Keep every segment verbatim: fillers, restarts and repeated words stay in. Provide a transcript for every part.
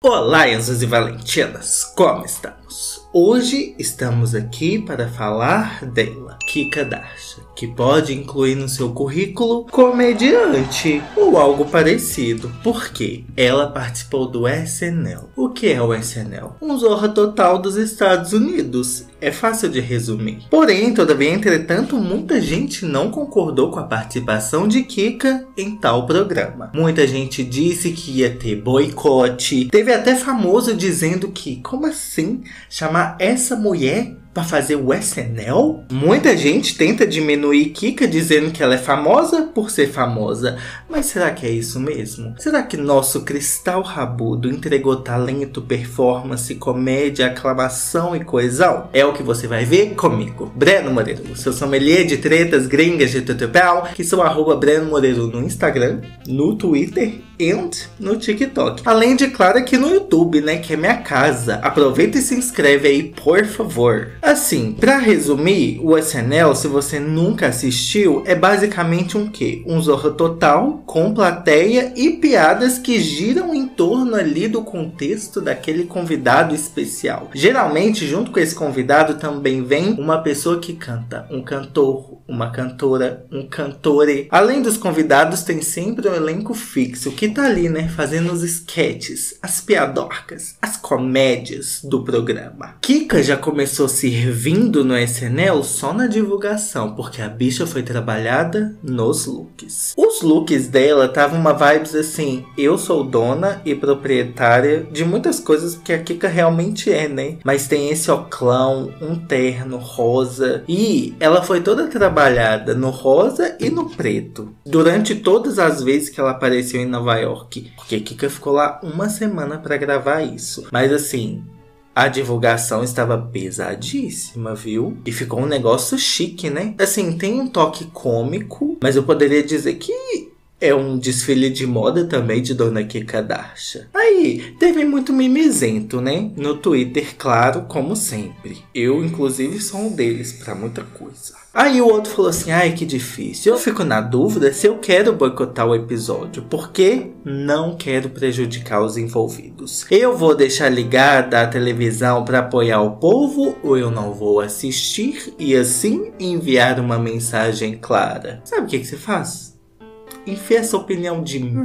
Olá, Enzos e Valentinas, como estamos? Hoje estamos aqui para falar dela, Kika Darshan, que pode incluir no seu currículo comediante ou algo parecido, porque ela participou do S N L. O que é o S N L? Um Zorra Total dos Estados Unidos. É fácil de resumir. Porém, todavia, entretanto, muita gente não concordou com a participação de Kika em tal programa. Muita gente disse que ia ter boicote. Teve até famoso dizendo que, como assim, chamar essa mulher para fazer o S N L? Muita gente tenta diminuir Kika dizendo que ela é famosa por ser famosa. Mas será que é isso mesmo? Será que nosso cristal rabudo entregou talento, performance, comédia, aclamação e coesão? É o que você vai ver comigo, Breno Moreiro, seu sommelier de tretas gringas de tutupau, que sou arroba Breno Moreiro no Instagram, no Twitter e no TikTok. Além de, claro, aqui no YouTube, né, que é minha casa. Aproveita e se inscreve aí, por favor. Assim, pra resumir, o S N L, se você nunca assistiu, é basicamente um quê? Um Zorra Total com plateia e piadas que giram em torno ali do contexto daquele convidado especial. Geralmente, junto com esse convidado também vem uma pessoa que canta, um cantor, uma cantora, um cantore. Além dos convidados, tem sempre um elenco fixo que tá ali, né, fazendo os sketches, as piadorcas, as comédias do programa. Kika já começou servindo no S N L só na divulgação, porque a bicha foi trabalhada nos looks. Os looks dela estavam uma vibes assim, eu sou dona e proprietária de muitas coisas, porque a Kika realmente é, né? Mas tem esse oclão, um terno rosa, e ela foi toda trabalhada no rosa e no preto, durante todas as vezes que ela apareceu em Nova York, porque a Kika ficou lá uma semana para gravar isso. Mas assim, a divulgação estava pesadíssima, viu? E ficou um negócio chique, né? Assim, tem um toque cômico, mas eu poderia dizer que é um desfile de moda também de Dona Kika Darshan. Aí, teve muito mimizento, né? No Twitter, claro, como sempre. Eu, inclusive, sou um deles pra muita coisa. Aí o outro falou assim, ai, que difícil. Eu fico na dúvida se eu quero boicotar o episódio, porque não quero prejudicar os envolvidos. Eu vou deixar ligada a televisão para apoiar o povo, ou eu não vou assistir e assim enviar uma mensagem clara. Sabe o que, que você faz? Enfia essa opinião de mim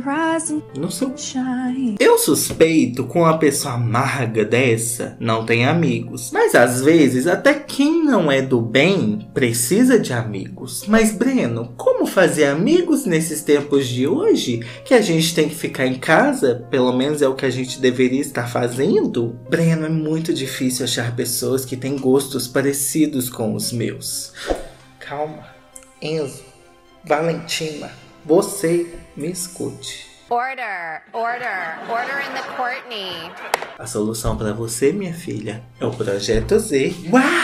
no seu... Eu suspeito com uma pessoa amarga dessa não tem amigos. Mas às vezes até quem não é do bem precisa de amigos. Mas Breno, como fazer amigos nesses tempos de hoje? Que a gente tem que ficar em casa? Pelo menos é o que a gente deveria estar fazendo? Breno, é muito difícil achar pessoas que têm gostos parecidos com os meus. Calma, Enzo, Valentina, você me escute. Order, order, order in the Courtney. A solução para você, minha filha, é o Projeto Z.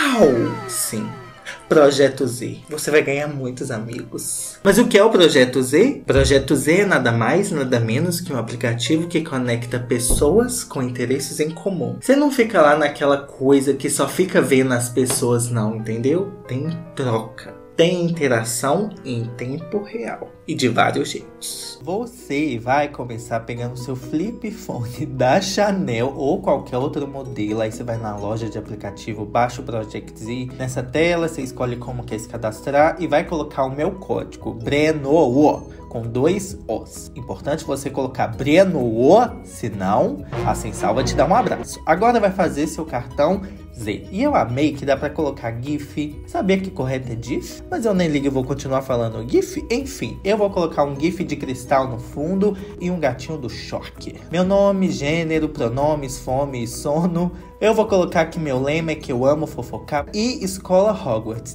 Uau! Sim, Projeto Z. Você vai ganhar muitos amigos. Mas o que é o Projeto Z? Projeto Z é nada mais, nada menos que um aplicativo que conecta pessoas com interesses em comum. Você não fica lá naquela coisa que só fica vendo as pessoas, não, entendeu? Tem troca. Tem interação em tempo real e de vários jeitos. Você vai começar pegando seu flip phone da Chanel ou qualquer outro modelo. Aí você vai na loja de aplicativo, baixa o Project Z. Nessa tela você escolhe como quer se cadastrar e vai colocar o meu código BRENO, com dois Os. Importante você colocar Breno, senão a Sensal vai te dar um abraço. Agora vai fazer seu cartão Z. E eu amei que dá pra colocar GIF. Sabia que correto é GIF? Mas eu nem ligo, eu vou continuar falando GIF. Enfim, eu vou colocar um GIF de cristal no fundo e um gatinho do choque. Meu nome, gênero, pronomes, fome e sono. Eu vou colocar que meu lema é que eu amo fofocar. E escola Hogwarts.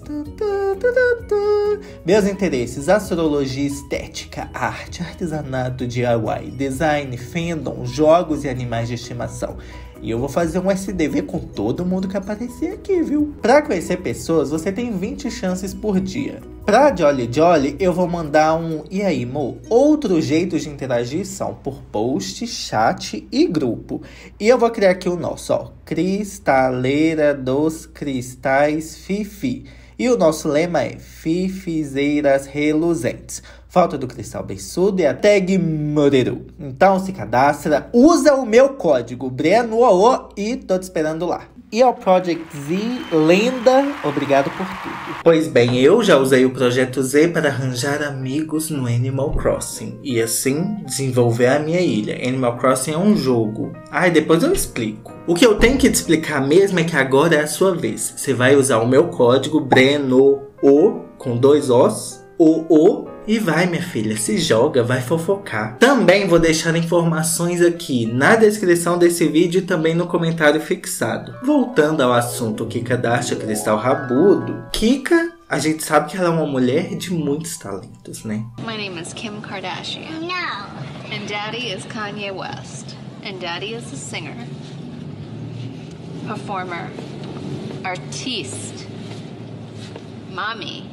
Meus interesses: astrologia, estética, arte, artesanato, D I Y, design, fandom, jogos e animais de estimação. E eu vou fazer um S D V com todo mundo que aparecer aqui, viu? Pra conhecer pessoas, você tem vinte chances por dia. Pra Jolly Jolly, eu vou mandar um e aí, mo? Outros jeitos de interagir são por post, chat e grupo. E eu vou criar aqui o nosso, ó. Cristaleira dos Cristais Fifi. E o nosso lema é Fifizeiras Reluzentes. foto do cristal beiçudo e a tag Moreru. Então se cadastra, usa o meu código BrenoOO e tô te esperando lá. E ao Project Z, lenda, obrigado por tudo. Pois bem, eu já usei o Projeto Z para arranjar amigos no Animal Crossing. E assim, desenvolver a minha ilha. Animal Crossing é um jogo. Ah, e depois eu explico. O que eu tenho que te explicar mesmo é que agora é a sua vez. Você vai usar o meu código BrenoO, com dois Os, O, O, e vai, minha filha, se joga, vai fofocar. Também vou deixar informações aqui na descrição desse vídeo e também no comentário fixado. Voltando ao assunto Kika Dasha Cristal Rabudo, Kika, a gente sabe que ela é uma mulher de muitos talentos, né? My name is Kim Kardashian. No. And Daddy is Kanye West. And Daddy is a singer, performer, artiste. Mommy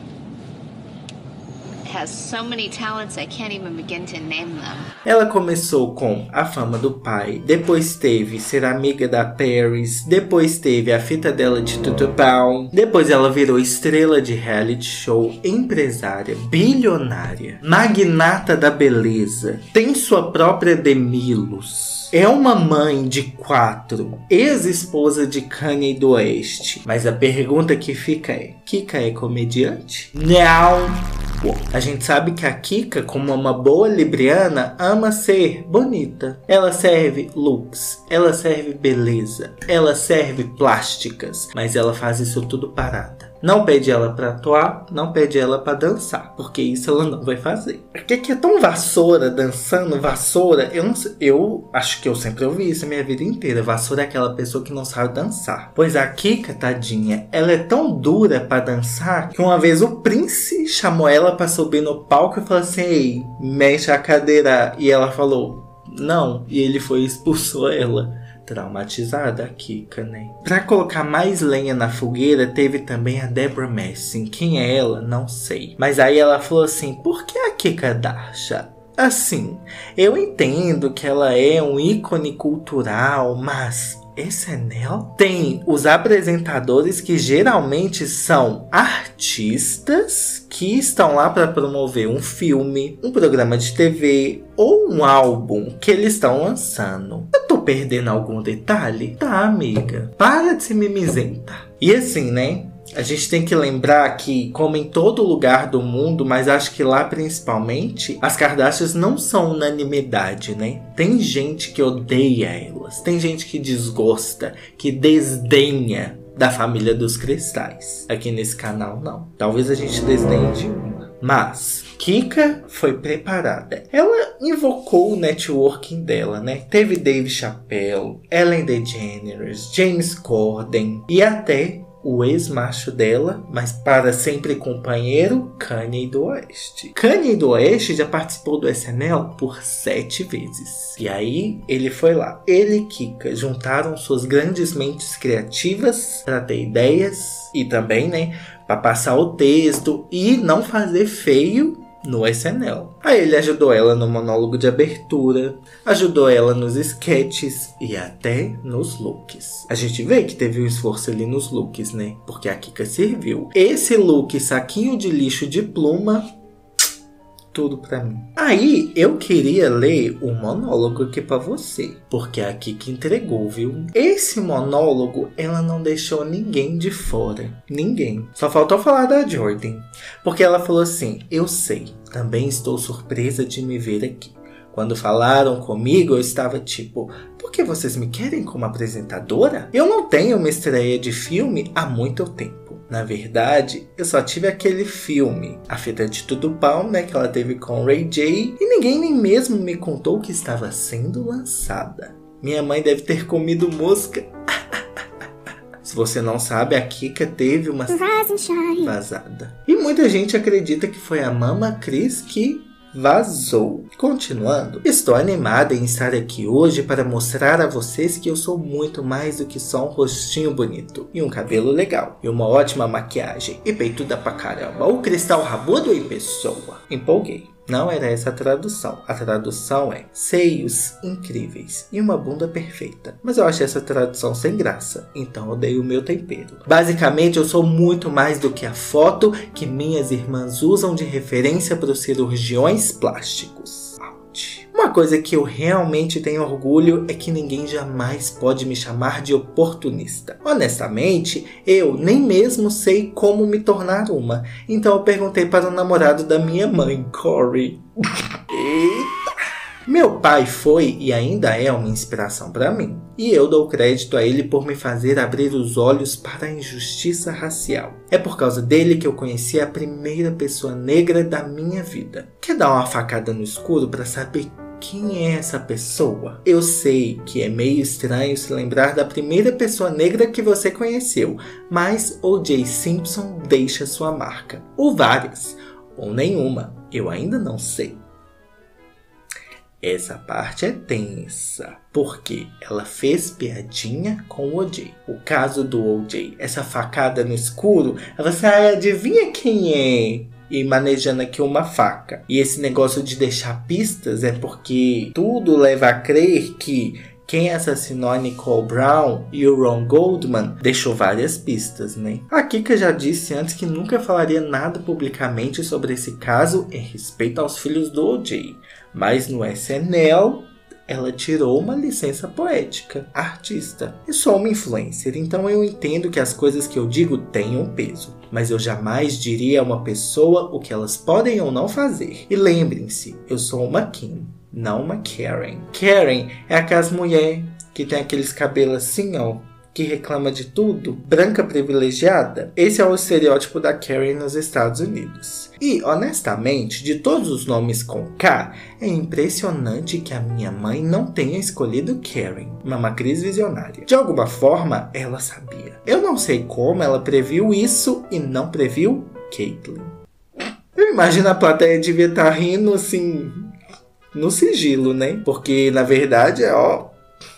has so many talents I can't even begin to name them. Ela começou com a fama do pai, depois teve ser amiga da Paris, depois teve a fita dela de Tutupão, depois ela virou estrela de reality show, empresária, bilionária, magnata da beleza, tem sua própria Demilos. É uma mãe de quatro, ex-esposa de Kanye do Oeste. Mas a pergunta que fica é, Kika é comediante? Não! A gente sabe que a Kika, como uma boa libriana, ama ser bonita. Ela serve looks, ela serve beleza, ela serve plásticas, mas ela faz isso tudo parada. Não pede ela pra atuar, não pede ela pra dançar, porque isso ela não vai fazer. Por que que é tão vassoura dançando? Vassoura, eu não sei, eu acho que eu sempre ouvi isso a minha vida inteira. Vassoura é aquela pessoa que não sabe dançar. Pois a Kika, tadinha, ela é tão dura pra dançar que uma vez o Prince chamou ela pra subir no palco e falou assim: ei, mexe a cadeira. E ela falou, não. E ele foi e expulsou ela. Traumatizada a Kika, né? Pra colocar mais lenha na fogueira, teve também a Debra Messing. Quem é ela? Não sei. Mas aí ela falou assim, por que a Kika Dasha? Assim, eu entendo que ela é um ícone cultural, mas S N L tem os apresentadores que geralmente são artistas que estão lá para promover um filme, um programa de T V ou um álbum que eles estão lançando. Eu tô perdendo algum detalhe? Tá, amiga. Para de se mimizentar. E assim, né? A gente tem que lembrar que, como em todo lugar do mundo, mas acho que lá principalmente, as Kardashians não são unanimidade, né? Tem gente que odeia elas, tem gente que desgosta, que desdenha da família dos cristais. Aqui nesse canal, não. Talvez a gente desdenhe de uma. Mas Kika foi preparada. Ela invocou o networking dela, né? Teve Dave Chappelle, Ellen DeGeneres, James Corden e até o ex-macho dela, mas para sempre companheiro, Kanye do Oeste. Kanye do Oeste já participou do S N L por sete vezes. E aí ele foi lá. Ele e Kika juntaram suas grandes mentes criativas para ter ideias e também, né, para passar o texto e não fazer feio no S N L. Aí ele ajudou ela no monólogo de abertura, ajudou ela nos sketches e até nos looks. A gente vê que teve um esforço ali nos looks, né? Porque a Kika serviu. Esse look saquinho de lixo de pluma, tudo pra mim. Aí eu queria ler o monólogo aqui pra você, porque a Kika entregou, viu? Esse monólogo ela não deixou ninguém de fora. Ninguém. Só faltou falar da Jordan. Porque ela falou assim, eu sei, também estou surpresa de me ver aqui. Quando falaram comigo, eu estava tipo, por que vocês me querem como apresentadora? Eu não tenho uma estreia de filme há muito tempo. Na verdade, eu só tive aquele filme, A Fita de Tutupão, né, que ela teve com Ray J, e ninguém nem mesmo me contou que estava sendo lançada. Minha mãe deve ter comido mosca. Se você não sabe, a Kika teve uma vazada. E muita gente acredita que foi a Mama Cris que vazou. Continuando, estou animada em estar aqui hoje para mostrar a vocês que eu sou muito mais do que só um rostinho bonito e um cabelo legal e uma ótima maquiagem e peituda pra caramba. O cristal rabudo em pessoa. Empolguei. Não era essa a tradução. A tradução é seios incríveis e uma bunda perfeita. Mas eu achei essa tradução sem graça, então eu dei o meu tempero. Basicamente, eu sou muito mais do que a foto que minhas irmãs usam de referência para os cirurgiões plásticos. Ouch. Uma coisa que eu realmente tenho orgulho é que ninguém jamais pode me chamar de oportunista. Honestamente, eu nem mesmo sei como me tornar uma. Então eu perguntei para o namorado da minha mãe, Corey. Eita! Meu pai foi e ainda é uma inspiração para mim. E eu dou crédito a ele por me fazer abrir os olhos para a injustiça racial. É por causa dele que eu conheci a primeira pessoa negra da minha vida. Quer dar uma facada no escuro para saber quem é essa pessoa? Eu sei que é meio estranho se lembrar da primeira pessoa negra que você conheceu, mas O J Simpson deixa sua marca. Ou várias, ou nenhuma, eu ainda não sei. Essa parte é tensa, porque ela fez piadinha com o O J. O caso do O J, essa facada no escuro, ela sai, adivinha quem é? E manejando aqui uma faca. E esse negócio de deixar pistas é porque tudo leva a crer que quem assassinou a Nicole Brown e o Ron Goldman deixou várias pistas, né? A Kika já disse antes que nunca falaria nada publicamente sobre esse caso em respeito aos filhos do O J. Mas no S N L, ela tirou uma licença poética. Artista. Eu sou uma influencer, então eu entendo que as coisas que eu digo têm um peso. Mas eu jamais diria a uma pessoa o que elas podem ou não fazer. E lembrem-se, eu sou uma Kim, não uma Karen. Karen é aquelas mulher que tem aqueles cabelos assim, ó, que reclama de tudo, branca privilegiada. Esse é o estereótipo da Karen nos Estados Unidos. E, honestamente, de todos os nomes com K, é impressionante que a minha mãe não tenha escolhido Karen, uma matriz visionária. De alguma forma, ela sabia. Eu não sei como ela previu isso e não previu Caitlyn. Eu imagino a plateia devia estar rindo assim, no sigilo, né? Porque, na verdade, é ó...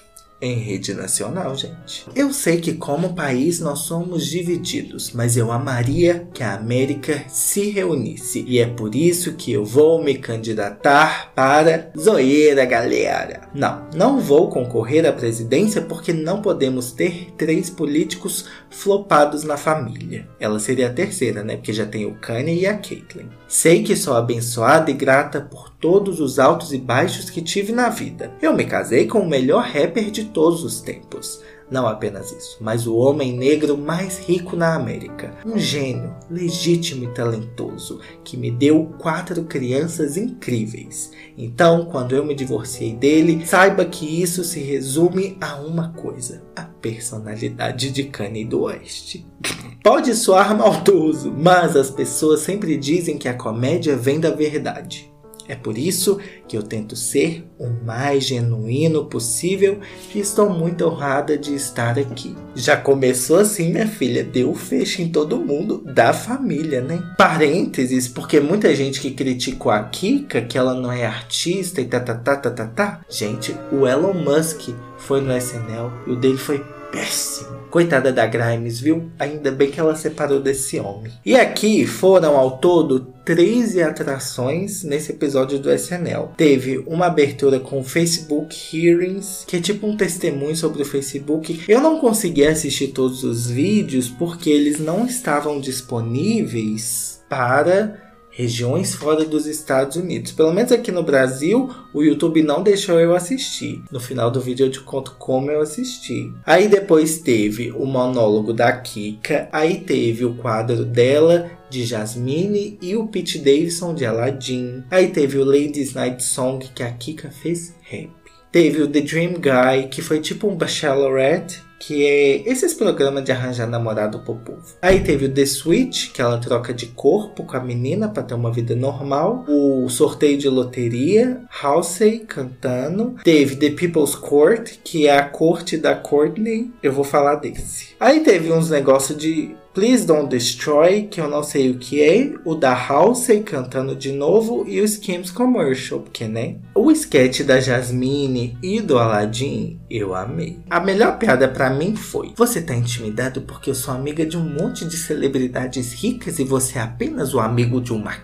em rede nacional, gente. Eu sei que como país nós somos divididos, mas eu amaria que a América se reunisse. E é por isso que eu vou me candidatar para zoeira, galera. Não, não vou concorrer à presidência porque não podemos ter três políticos flopados na família. Ela seria a terceira, né? Porque já tem o Kanye e a Caitlyn. Sei que sou abençoada e grata por todos os altos e baixos que tive na vida. Eu me casei com o melhor rapper de todos os tempos. Não apenas isso, mas o homem negro mais rico na América. Um gênio, legítimo e talentoso, que me deu quatro crianças incríveis. Então, quando eu me divorciei dele, saiba que isso se resume a uma coisa: a personalidade de Kanye do Oeste. Pode soar maldoso, mas as pessoas sempre dizem que a comédia vem da verdade. É por isso que eu tento ser o mais genuíno possível e estou muito honrada de estar aqui. Já começou assim, minha filha, deu fecho em todo mundo da família, né? Parênteses, porque muita gente que criticou a Kika, que ela não é artista e tá, tá, tá, tá, tá, tá. Gente, o Elon Musk foi no S N L e o dele foi péssimo. Coitada da Grimes, viu? Ainda bem que ela separou desse homem. E aqui foram ao todo treze atrações nesse episódio do S N L. Teve uma abertura com o Facebook Hearings, que é tipo um testemunho sobre o Facebook. Eu não consegui assistir todos os vídeos porque eles não estavam disponíveis para regiões fora dos Estados Unidos. Pelo menos aqui no Brasil, o YouTube não deixou eu assistir. No final do vídeo eu te conto como eu assisti. Aí depois teve o monólogo da Kika. Aí teve o quadro dela de Jasmine e o Pete Davidson de Aladdin. Aí teve o Ladies Night Song que a Kika fez rap. Teve o The Dream Guy, que foi tipo um Bachelorette, que é esses programas de arranjar namorado pro povo. Aí teve o The Switch, que ela troca de corpo com a menina pra ter uma vida normal. O sorteio de loteria, Halsey cantando. Teve The People's Court, que é a corte da Courtney. Eu vou falar desse. Aí teve uns negócios de Please Don't Destroy, que eu não sei o que é. O da Halsey cantando de novo. E o Skims Commercial, porque, né? O sketch da Jasmine e do Aladdin, eu amei. A melhor piada pra mim foi: você tá intimidado porque eu sou amiga de um monte de celebridades ricas e você é apenas o amigo de um macaco?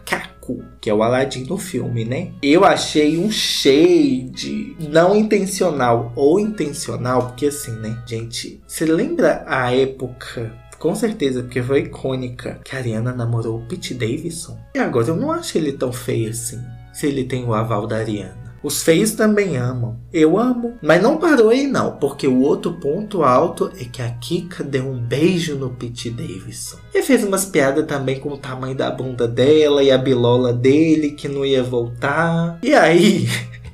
cu, que é o Aladdin no filme, né? Eu achei um shade não intencional ou intencional, porque assim, né, gente, você lembra a época, com certeza, porque foi icônica, que a Ariana namorou o Pete Davidson? E agora eu não acho ele tão feio assim, se ele tem o aval da Ariana. Os feios também amam. Eu amo. Mas não parou aí não, porque o outro ponto alto é que a Kika deu um beijo no Pete Davidson. E fez umas piadas também com o tamanho da bunda dela e a bilola dele, que não ia voltar. E aí,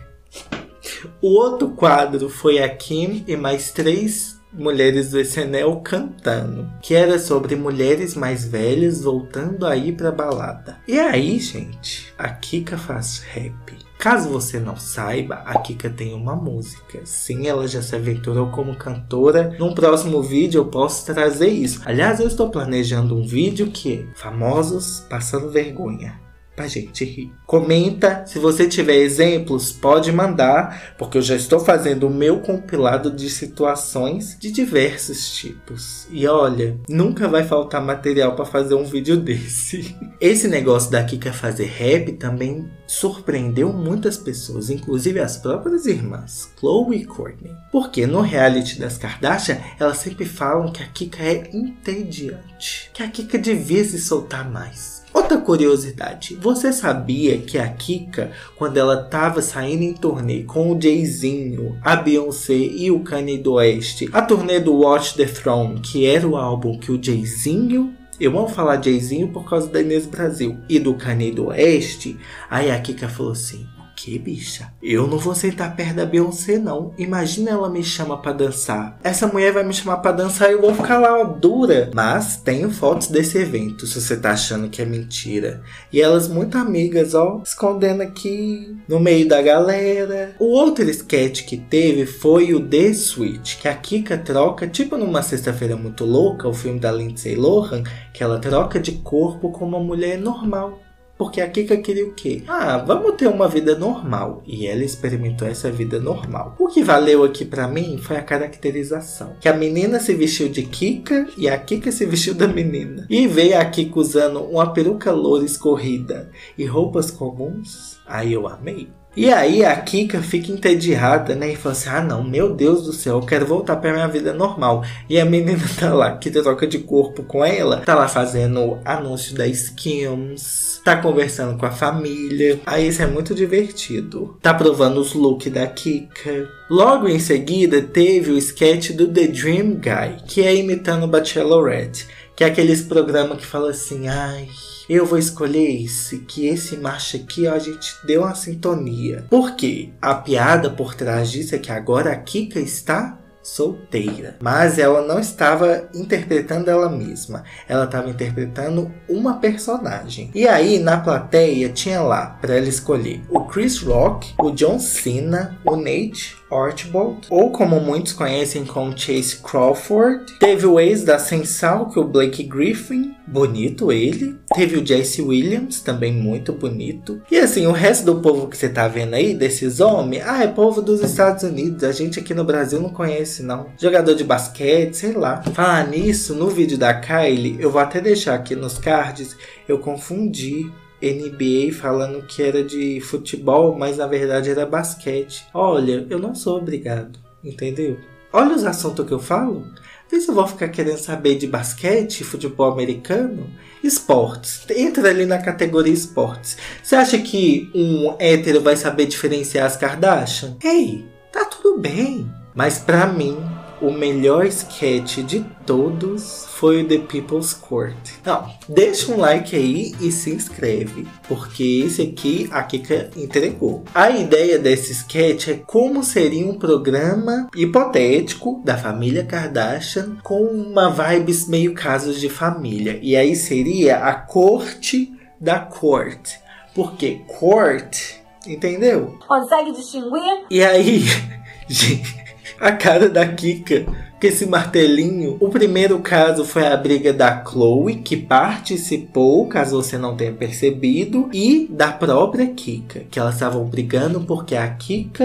o outro quadro foi a Kim e mais três mulheres do S N L cantando, que era sobre mulheres mais velhas voltando a ir pra balada. E aí, gente, a Kika faz rap. Caso você não saiba, a Kika tem uma música. Sim, ela já se aventurou como cantora. Num próximo vídeo eu posso trazer isso. Aliás, eu estou planejando um vídeo que é Famosos Passando Vergonha, pra gente rir. Comenta, se você tiver exemplos, pode mandar, porque eu já estou fazendo o meu compilado de situações de diversos tipos. E olha, nunca vai faltar material para fazer um vídeo desse. Esse negócio da Kika fazer rap também surpreendeu muitas pessoas, inclusive as próprias irmãs, Khloe e Kourtney. Porque no reality das Kardashian, elas sempre falam que a Kika é entediante, que a Kika devia se soltar mais. Outra curiosidade, você sabia que a Kika, quando ela estava saindo em turnê com o Jayzinho, a Beyoncé e o Kanye do Oeste, a turnê do Watch the Throne, que era o álbum que o Jayzinho, eu vou falar Jayzinho por causa da Inês Brasil, e do Kanye do Oeste, aí a Kika falou assim: que bicha? Eu não vou sentar perto da Beyoncé não. Imagina ela me chama pra dançar. Essa mulher vai me chamar pra dançar e eu vou ficar lá, ó, dura. Mas tenho fotos desse evento, se você tá achando que é mentira. E elas muito amigas, ó, escondendo aqui no meio da galera. O outro sketch que teve foi o The Switch, que a Kika troca, tipo numa Sexta-feira Muito Louca, o filme da Lindsay Lohan, que ela troca de corpo com uma mulher normal. Porque a Kika queria o quê? Ah, vamos ter uma vida normal. E ela experimentou essa vida normal. O que valeu aqui pra mim foi a caracterização. Que a menina se vestiu de Kika e a Kika se vestiu da menina. E veio a Kika usando uma peruca loura escorrida e roupas comuns. Aí eu amei. E aí a Kika fica entediada, né? E fala assim: ah não, meu Deus do céu, eu quero voltar pra minha vida normal. E a menina tá lá, que troca de corpo com ela, tá lá fazendo anúncio da Skims, tá conversando com a família. Aí isso é muito divertido. Tá provando os looks da Kika. Logo em seguida teve o sketch do The Dream Guy, que é imitando o Bachelorette, que é aqueles programas que fala assim: ai, eu vou escolher esse, que esse macho aqui, ó, a gente deu uma sintonia. Por quê? A piada por trás disso é que agora a Kika está solteira. Mas ela não estava interpretando ela mesma. Ela estava interpretando uma personagem. E aí, na plateia, tinha lá, para ela escolher, o Chris Rock, o John Cena, o Nate Archibald, ou como muitos conhecem como Chase Crawford. Teve o ex da Sensal, que é o Blake Griffin, bonito ele. Teve o Jesse Williams, também muito bonito. E assim, o resto do povo que você tá vendo aí, desses homens, ah, é povo dos Estados Unidos. A gente aqui no Brasil não conhece não. Jogador de basquete, sei lá. Falar nisso, no vídeo da Kylie, eu vou até deixar aqui nos cards, eu confundi N B A falando que era de futebol, mas na verdade era basquete. Olha, eu não sou obrigado, entendeu? Olha os assuntos que eu falo. Vê se eu vou ficar querendo saber de basquete, futebol americano, esportes. Entra ali na categoria esportes. Você acha que um hétero vai saber diferenciar as Kardashian? Ei, tá tudo bem. Mas pra mim, o melhor sketch de todos foi o The People's Court. Não, deixa um like aí e se inscreve, porque esse aqui a Kika entregou. A ideia desse sketch é como seria um programa hipotético da família Kardashian com uma vibes meio casos de família. E aí seria a corte da corte. Porque court, entendeu? Consegue distinguir? E aí, gente, a cara da Kika com esse martelinho. O primeiro caso foi a briga da Khloe, que participou, caso você não tenha percebido, e da própria Kika, que elas estavam brigando porque a Kika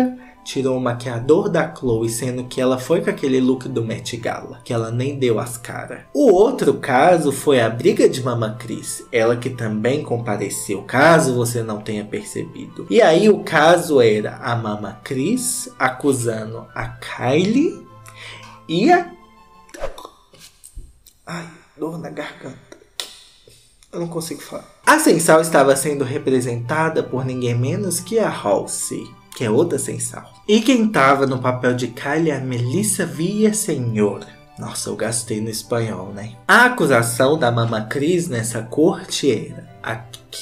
tirou o maquiador da Chloe, sendo que ela foi com aquele look do Met Gala, que ela nem deu as caras. O outro caso foi a briga de Mama Cris, ela que também compareceu, caso você não tenha percebido. E aí o caso era a Mama Cris acusando a Kylie e a... Ai, dor na garganta. Eu não consigo falar. A Censal estava sendo representada por ninguém menos que a Halsey, que é outra Censal. E quem estava no papel de Kylie é a Melissa Villaseñor. Nossa, eu gastei no espanhol, né? A acusação da Mama Cris nessa corte era... A,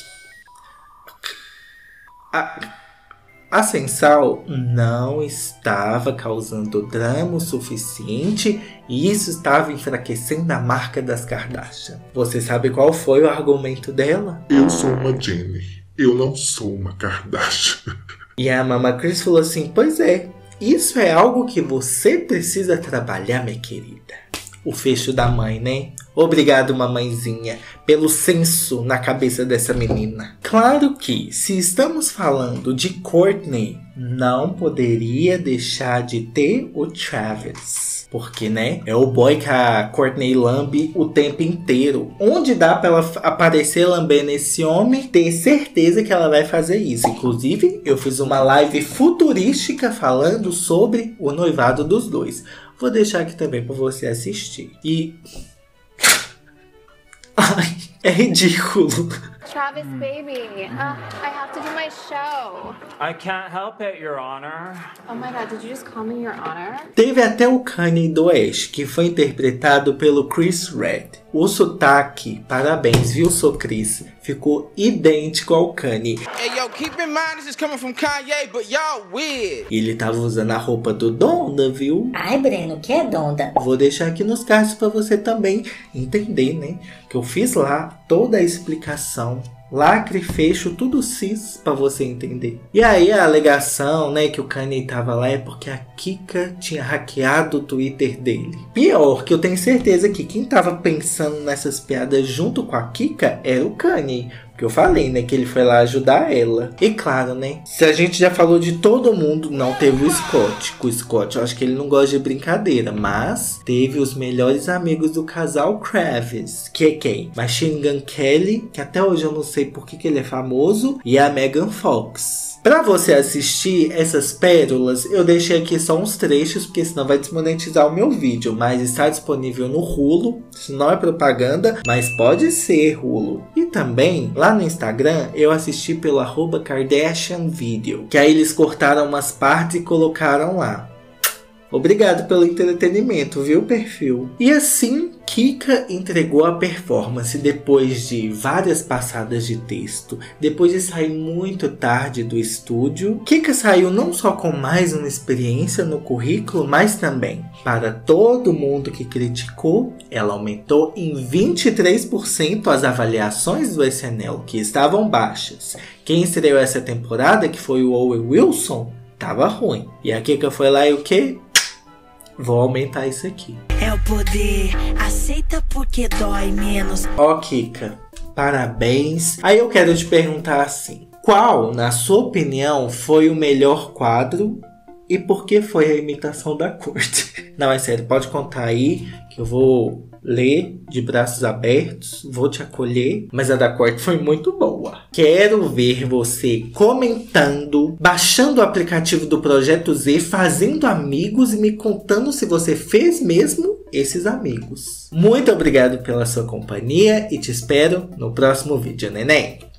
a, a Censal não estava causando drama o suficiente e isso estava enfraquecendo a marca das Kardashian. Você sabe qual foi o argumento dela? Eu sou uma Jenner, eu não sou uma Kardashian. E a Mama Cris falou assim, pois é, isso é algo que você precisa trabalhar, minha querida. O fecho da mãe, né? Obrigado, mamãezinha, pelo senso na cabeça dessa menina. Claro que, se estamos falando de Kourtney, não poderia deixar de ter o Travis. Porque, né, é o boy que a Kourtney lambe o tempo inteiro. Onde dá pra ela aparecer lambendo esse homem, ter certeza que ela vai fazer isso. Inclusive, eu fiz uma live futurística falando sobre o noivado dos dois. Vou deixar aqui também pra você assistir. E... Ai, é ridículo. Travis, baby, uh, I have to do my show. I can't help it, Your Honor. Oh my God, did you just call me Your Honor? Teve até o Kanye do Oeste, que foi interpretado pelo Chris Red. O sotaque, parabéns, viu, sou Chris, ficou idêntico ao Kanye. Hey, yo, keep in mind this is coming from Kanye, but y'all weird. Ele tava usando a roupa do Donda, viu? Ai, Breno, que é Donda? Vou deixar aqui nos cards pra você também entender, né? Que eu fiz lá toda a explicação. Lacre, fecho, tudo cis pra você entender. E aí a alegação, né, que o Kanye tava lá é porque a Kika tinha hackeado o Twitter dele. Pior, que eu tenho certeza que quem tava pensando nessas piadas junto com a Kika era o Kanye. Porque eu falei, né, que ele foi lá ajudar ela. E claro, né, se a gente já falou de todo mundo, não teve o Scott. Com o Scott, eu acho que ele não gosta de brincadeira. Mas teve os melhores amigos do casal Kravis. Que é quem? Machine Gun Kelly, que até hoje eu não sei por que, que ele é famoso. E a Megan Fox. Pra você assistir essas pérolas, eu deixei aqui só uns trechos, porque senão vai desmonetizar o meu vídeo. Mas está disponível no Hulu. Isso não é propaganda, mas pode ser Hulu. E também, lá no Instagram, eu assisti pelo arroba Kardashian Video. Que aí eles cortaram umas partes e colocaram lá. Obrigado pelo entretenimento, viu, perfil? E assim, Kika entregou a performance depois de várias passadas de texto, depois de sair muito tarde do estúdio. Kika saiu não só com mais uma experiência no currículo, mas também, para todo mundo que criticou, ela aumentou em vinte e três por cento as avaliações do S N L, que estavam baixas. Quem estreou essa temporada, que foi o Owen Wilson, tava ruim. E a Kika foi lá e o quê? Vou aumentar isso aqui. É o poder, aceita porque dói menos. Ó, Kika, parabéns. Aí eu quero te perguntar assim, qual, na sua opinião, foi o melhor quadro e por que foi a imitação da corte? Não, é sério, pode contar aí que eu vou ler de braços abertos, vou te acolher, mas a da corte foi muito boa. Quero ver você comentando, baixando o aplicativo do Projeto Z, fazendo amigos e me contando se você fez mesmo esses amigos. Muito obrigado pela sua companhia e te espero no próximo vídeo, neném.